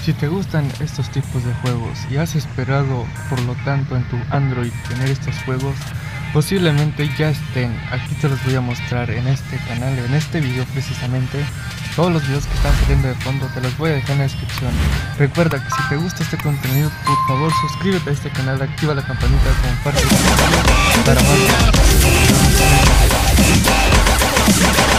Si te gustan estos tipos de juegos y has esperado por lo tanto en tu Android tener estos juegos, posiblemente ya estén. Aquí te los voy a mostrar en este canal, en este video precisamente. Todos los videos que están saliendo de fondo te los voy a dejar en la descripción. Recuerda que si te gusta este contenido, por favor suscríbete a este canal, activa la campanita, comparte este video para más.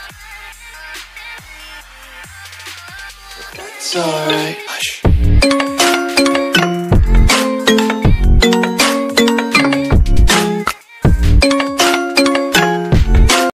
It's alright. Hush.